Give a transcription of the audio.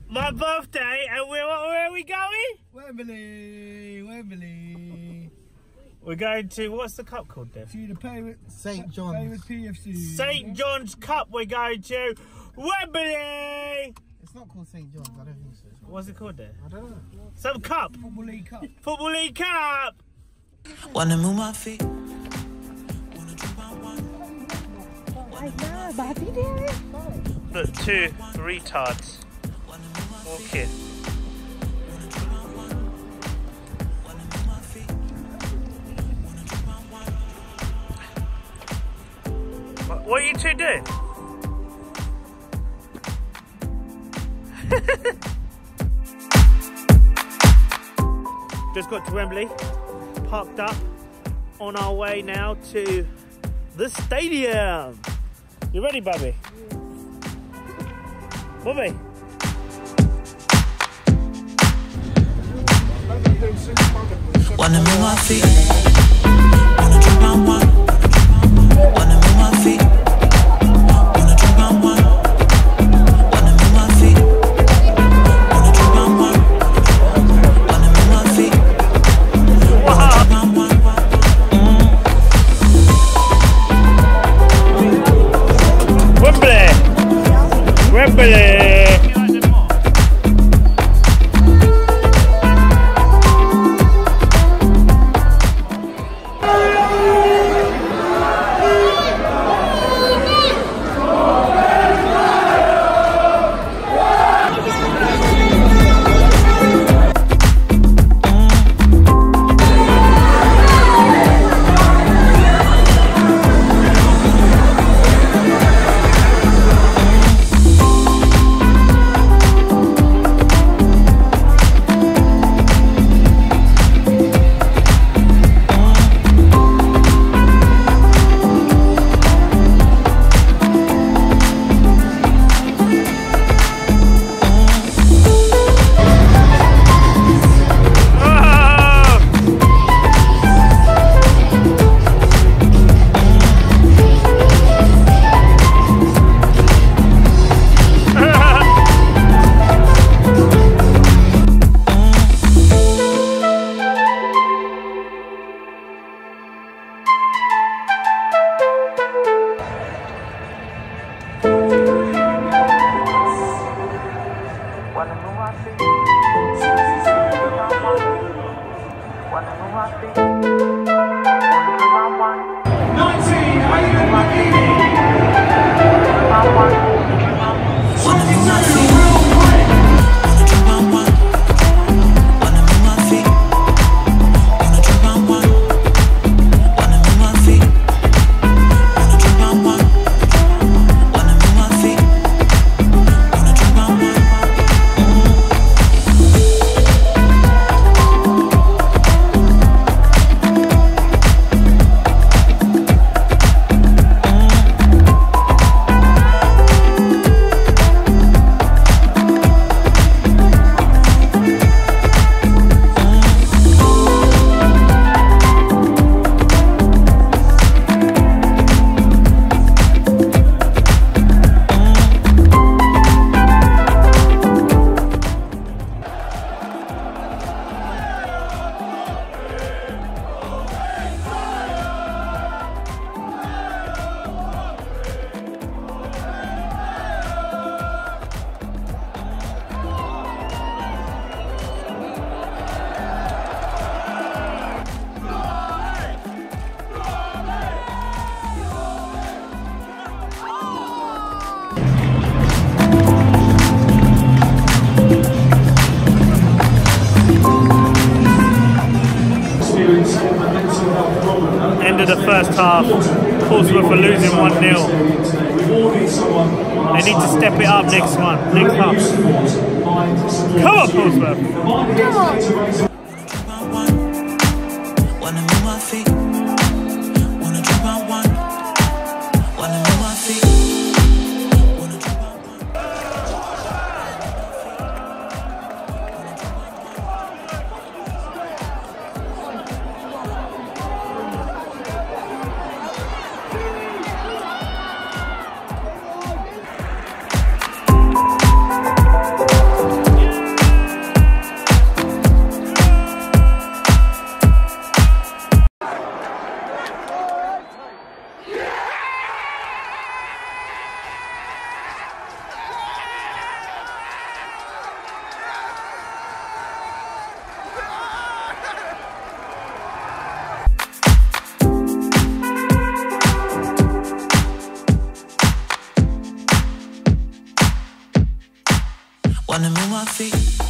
my birthday, and where are we going? Wembley, Wembley. We're going to, what's the cup called there? To the Pirate St. John's. PFC. St. John's Cup, we're going to Wembley! It's not called St. John's, I don't think so. What's it called there? I don't know. Some cup. Football League Cup. Football League Cup! Wanna move my feet. Look, two retards walking. What are you two doing? Just got to Wembley, parked up, on our way now to the stadium. You ready, Bobby? Bobby? Wanna move my feet. Wanna drink my wine. Wanna move my feet. Wanna drink my wine. Wanna move my feet. Wanna drink my wine. Wanna move my feet. Wanna drink my wine. Wembley! Wembley! End of the first half, Portsmouth are losing 1-0. They need to step it up next half. Come on, Portsmouth! Come on! Wanna move my feet. Wanna drink my wine. Wanna move my feet. Wanna drink my wine. my feet.